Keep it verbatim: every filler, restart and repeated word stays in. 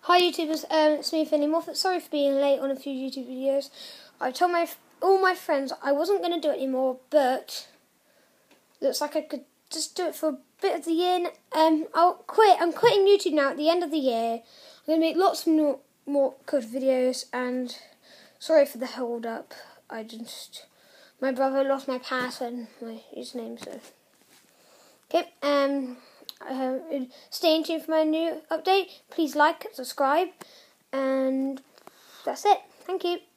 Hi YouTubers, um, it's me Finley Moffat. Sorry for being late on a few YouTube videos. I told my all my friends I wasn't going to do it anymore, but looks like I could just do it for a bit of the year. Um, I'll quit. I'm quitting YouTube now at the end of the year. I'm going to make lots more, more good videos, and sorry for the hold up. I just, my brother lost my password and my username, so. Okay, um... Uh, stay tuned for my new update. Please like, subscribe, and that's it. Thank you.